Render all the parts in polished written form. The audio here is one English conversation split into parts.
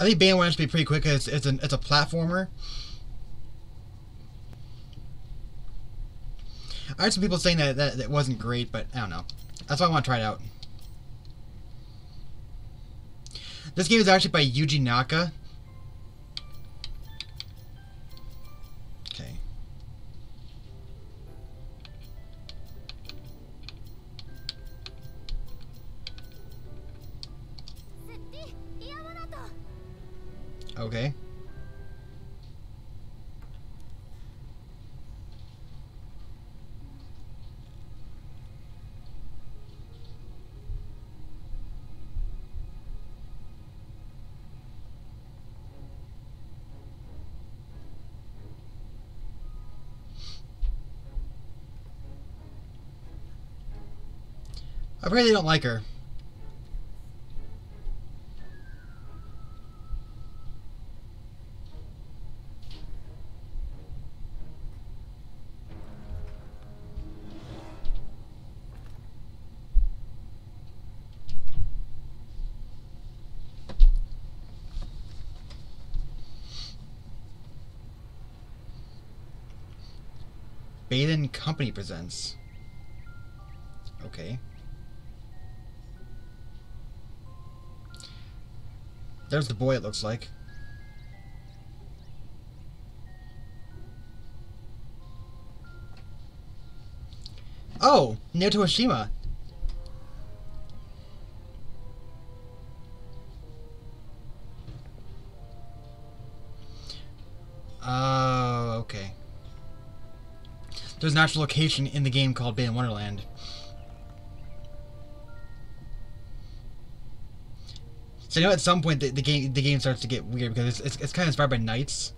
I think Balan should be pretty quick because it's a platformer. I heard some people saying that it wasn't great, but I don't know. That's why I want to try it out. This game is actually by Yuji Naka. Okay. Okay. I really don't like her. Balan Company presents. Okay. There's the boy, it looks like. Oh! Naoto Oshima! Oh, okay. There's an actual location in the game called Balan Wonderland. So I know at some point the game starts to get weird because it's kind of inspired by knights.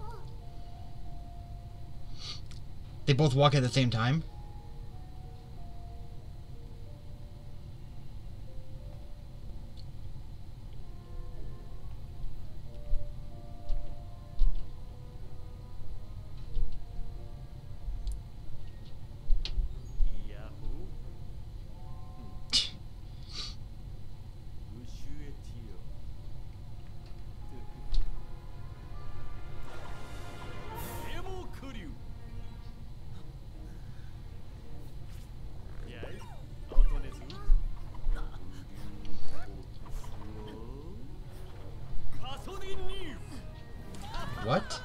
They both walk at the same time. What?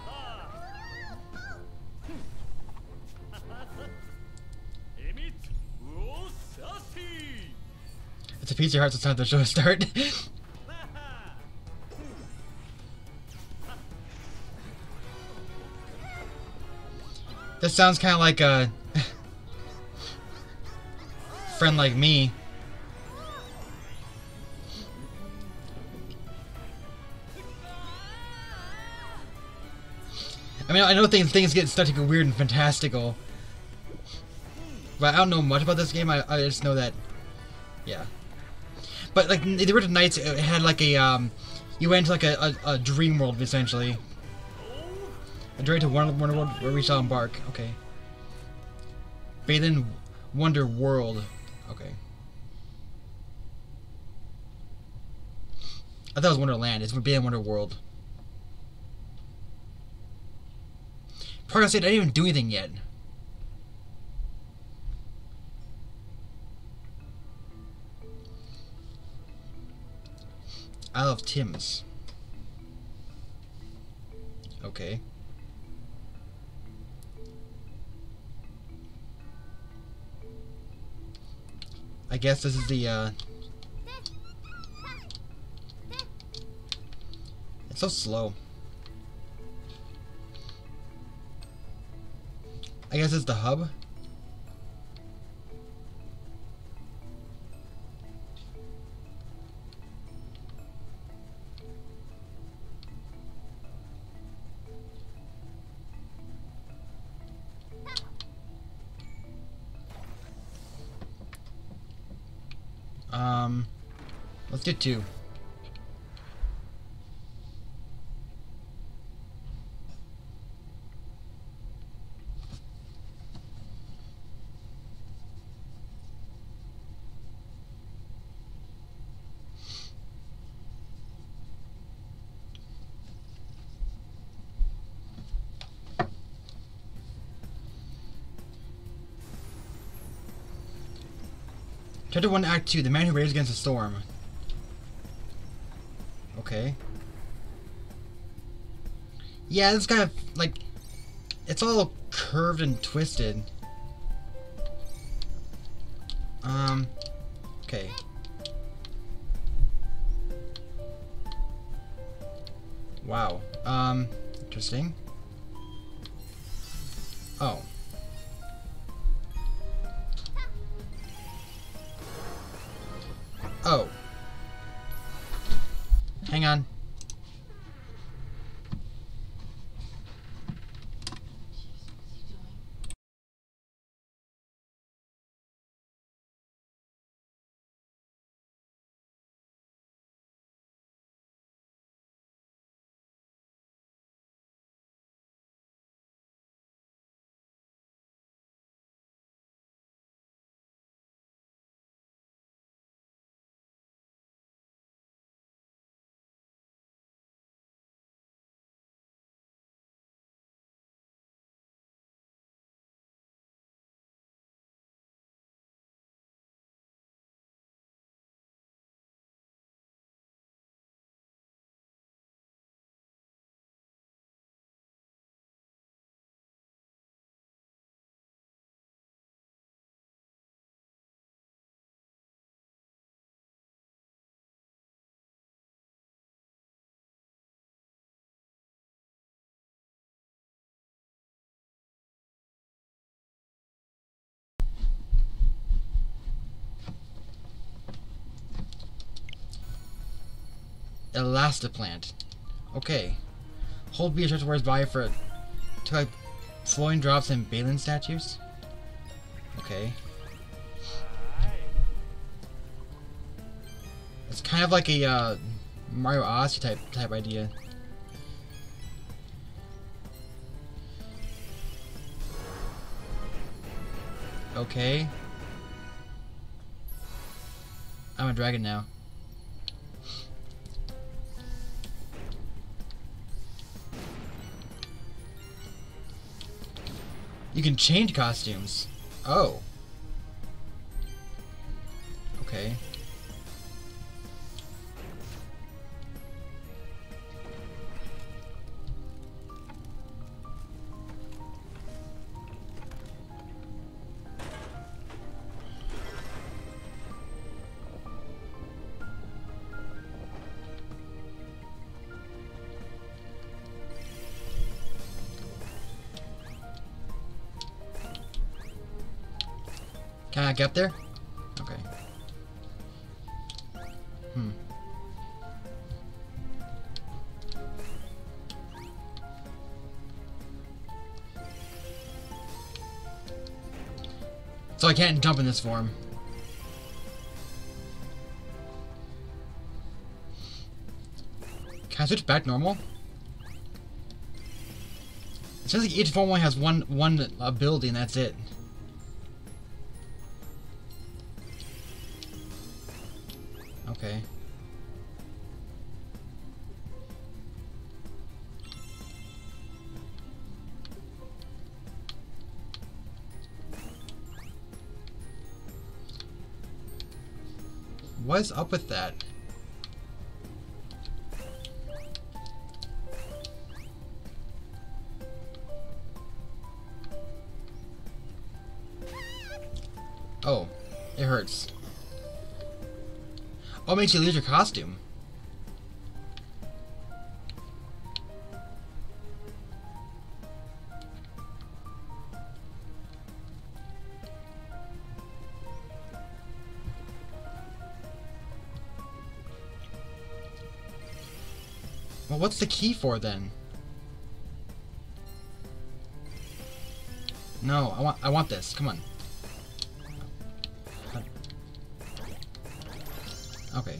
It's a piece of your heart, so it's time to show start. This sounds kind of like a friend like me. I mean, I know things get starting to get weird and fantastical, but I don't know much about this game. I just know that, yeah. But like the original Knights, it had like a you went into like a dream world essentially. A journey to Wonderworld where we shall embark. Okay. Balan Wonderworld. Okay. I thought it was Wonderland. It's Balan Wonderworld. Probably gonna say I didn't even do anything yet. Isle of Tim's. Okay. I guess this is the it's so slow. I guess it's the hub. Let's do 2. Chapter 1, Act 2, The Man Who Raves Against the Storm. Okay. Yeah, it's kind of, like, it's all curved and twisted. Okay. Wow. Interesting. Oh. Oh. Hang on. Elastiplant. Okay. Hold B to touch Warrior's body for to like flowing drops and Balan statues. Okay. It's kind of like a Mario Odyssey type idea. Okay. I'm a dragon now. You can change costumes. Oh. Okay. Can I get up there? Okay. So I can't jump in this form. Can I switch back normal? It says like each form only has one ability and that's it. Okay. What's up with that? Oh, it hurts. Oh, it makes you lose your costume. Well, what's the key for then? No, I want this. Come on. Okay.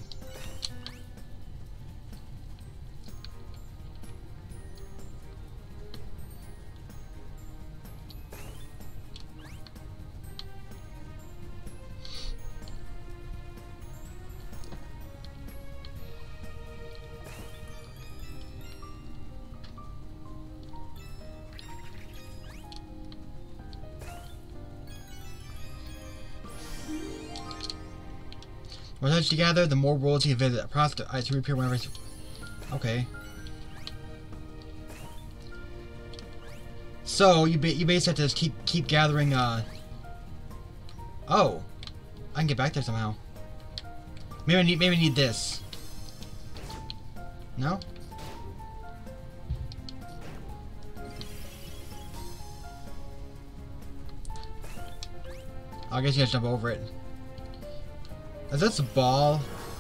more touch you gather, the more worlds you visit. Process to reappear whenever. Okay. So you basically have to just keep gathering. Oh, I can get back there somehow. Maybe I need this. No. I guess you gotta jump over it. Is this a ball?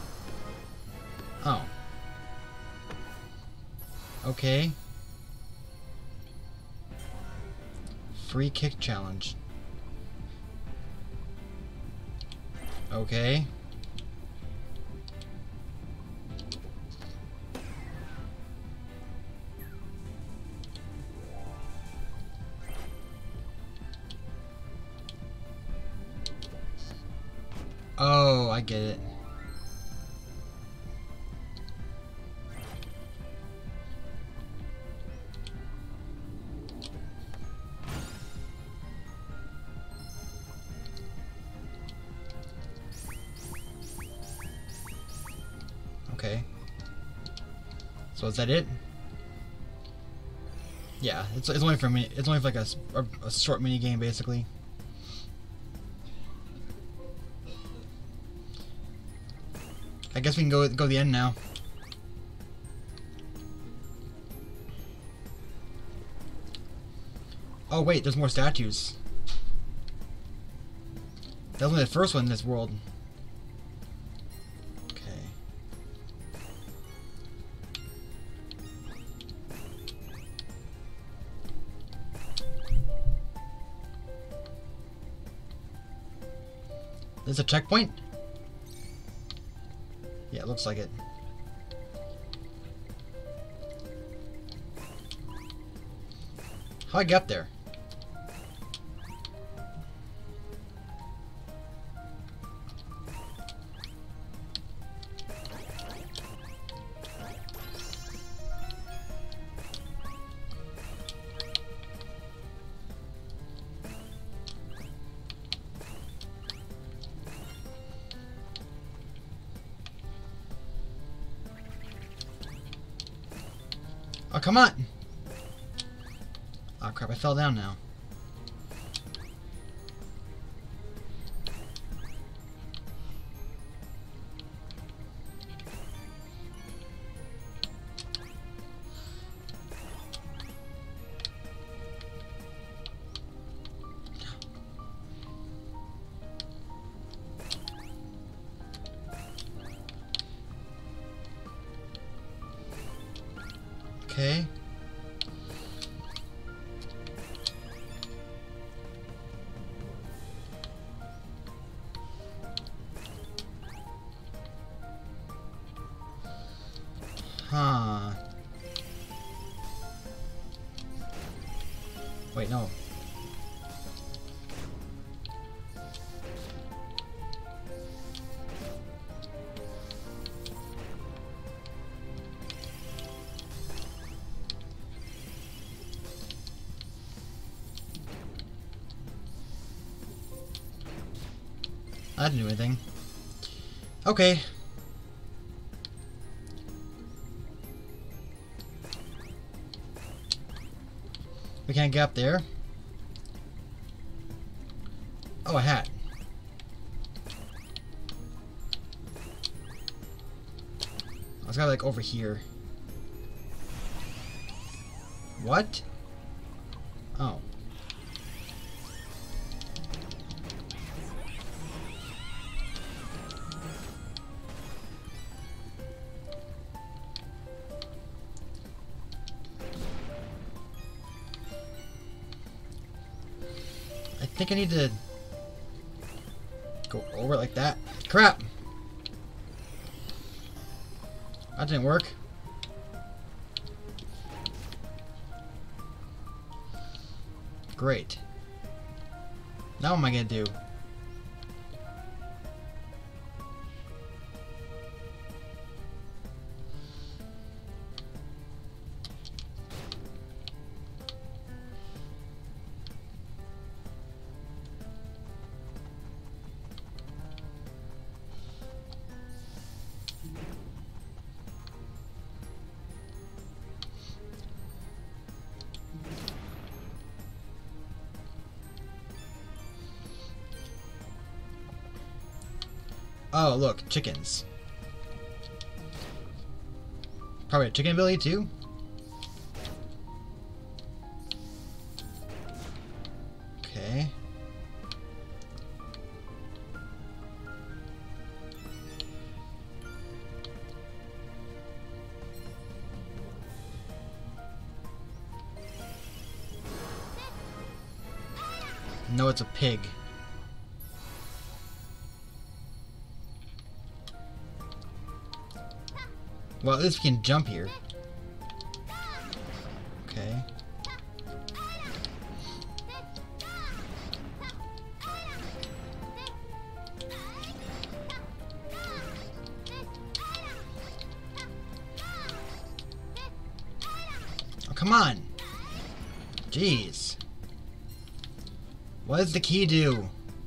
Oh. Okay. Free kick challenge. Okay. Oh, I get it. Okay. So is that it? Yeah, it's only for me. It's only for like a short mini game, basically. I guess we can go to the end now. Oh wait, there's more statues. That was only the first one in this world. Okay. There's a checkpoint? Yeah, it looks like it. How'd I get up there? Oh, come on! Oh crap, I fell down now. Okay. Huh. Wait, no. I didn't do anything. Okay. We can't get up there. Oh, a hat. I was gotta like over here. What? Oh. I think I need to go over it like that. Crap! That didn't work. Great. Now what am I gonna do? Oh, look, chickens. Probably a chicken ability too? Okay. No, it's a pig. Well, at least we can jump here. Okay. Oh, come on! Jeez. What does the key do?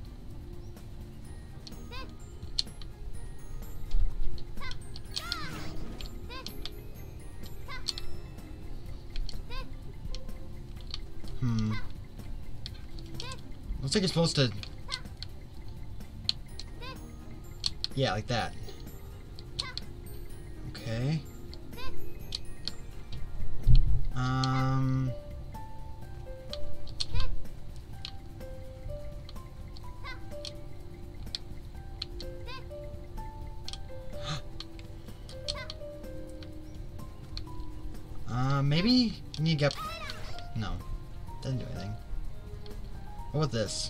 Looks like you're supposed to... Yeah, like that. Okay. Maybe you need to get... No. Doesn't do anything. What about this?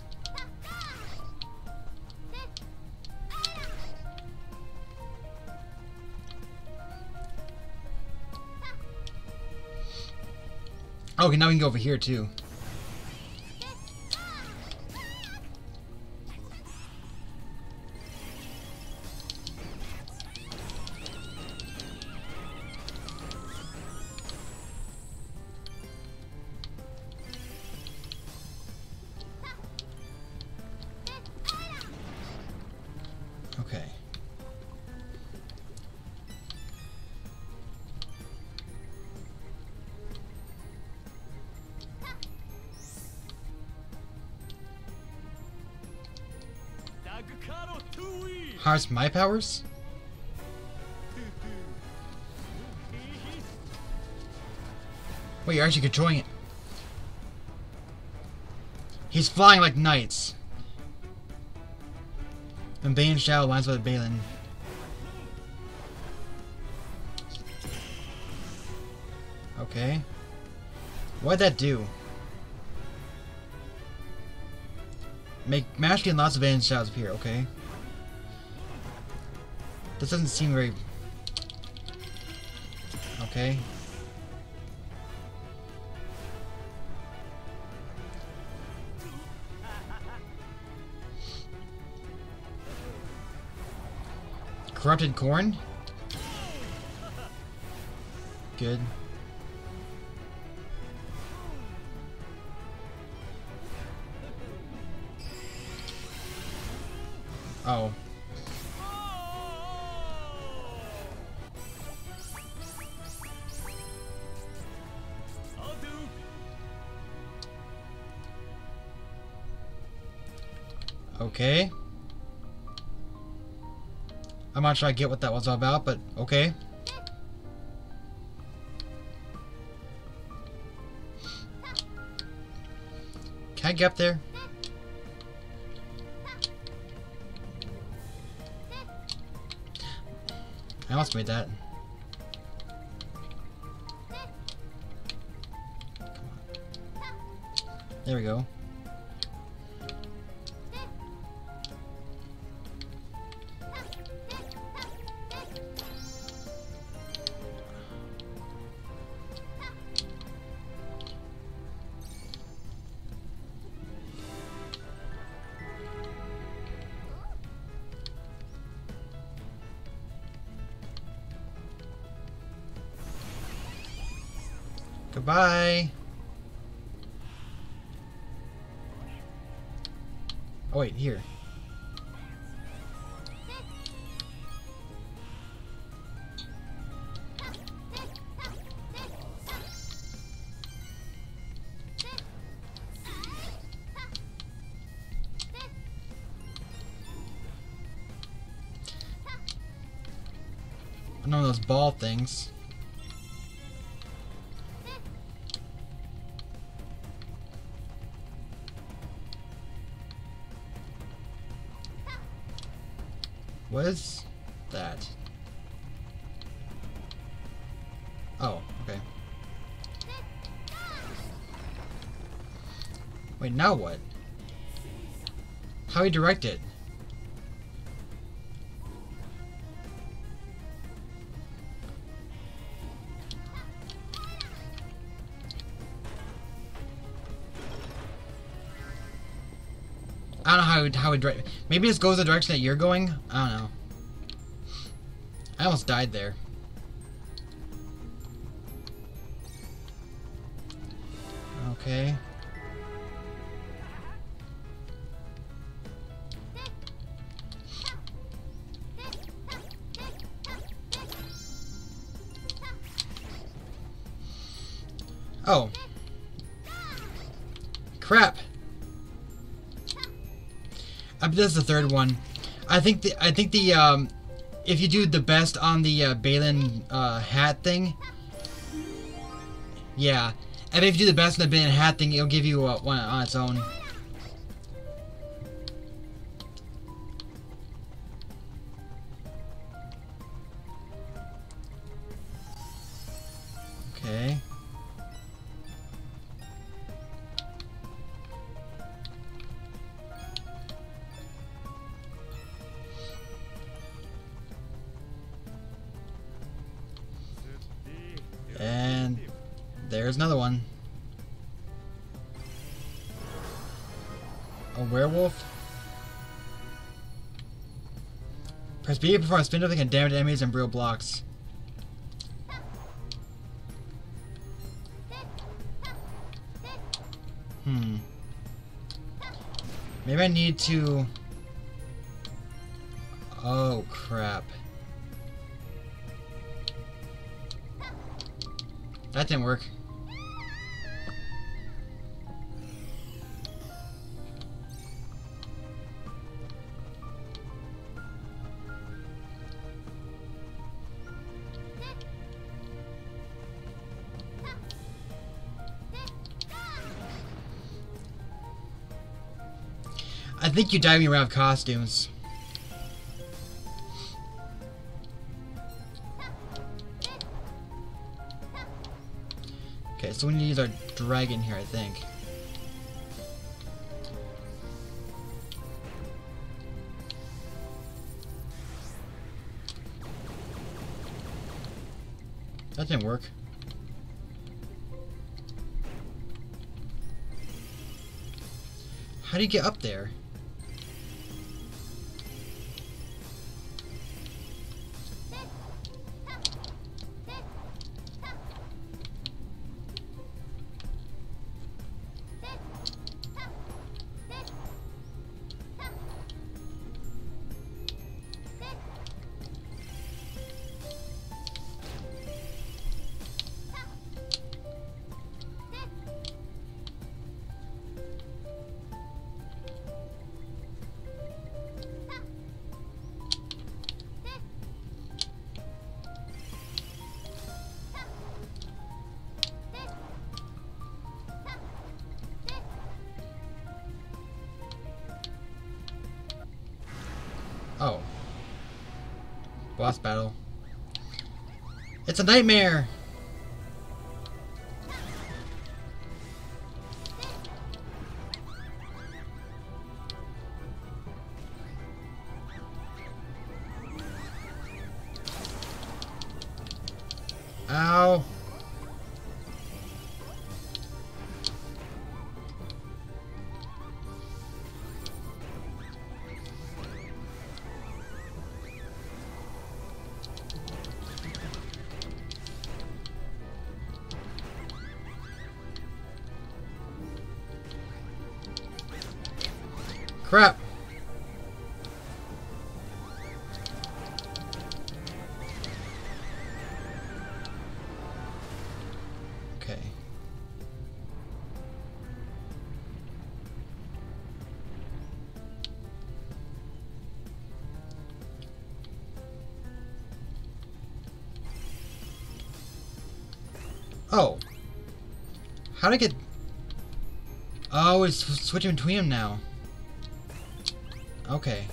Okay, now we can go over here too. Okay. Harness my powers? Wait, you're actually controlling it. He's flying like knights. And Bane Shadow lines with Balan. Okay. What'd that do? Make Mash and lots of Bane Shadows appear, okay. This doesn't seem very... Okay. Corrupted corn? Good. Oh. Okay. I'm not sure I get what that was all about, but okay. Can I get up there? I almost made that. There we go. Goodbye. Oh wait, here. One of those ball things. What is that? Oh, okay. Wait, now what? How do you direct it? I don't know how it direct. Maybe this goes the direction that you're going. I don't know. I almost died there. Okay. Oh. Crap. This is the third one. I think the if you do the best on the Balan hat thing, yeah. And if you do the best on the Balan hat thing, it'll give you one on its own. Okay. And there's another one. A werewolf? Press B to perform a spin that can damage enemies and real blocks. Maybe I need to... Oh, crap. That didn't work. I think you died me around costumes. Okay, so we need to use our dragon here, I think. That didn't work. How do you get up there? Oh. Boss battle. It's a nightmare! Ow. Crap. Okay. Oh. How did I get... Oh, it's switching between them now. Okay.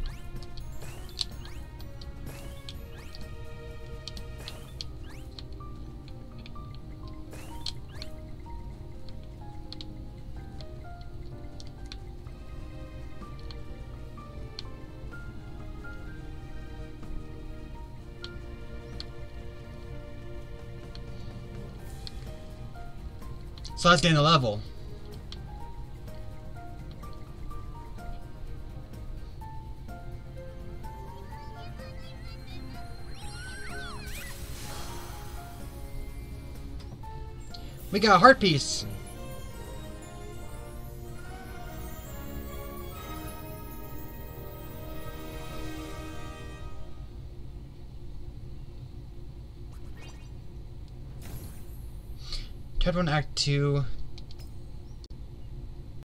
So let's get in the level. We got a heart piece. Chapter 1, Act 2,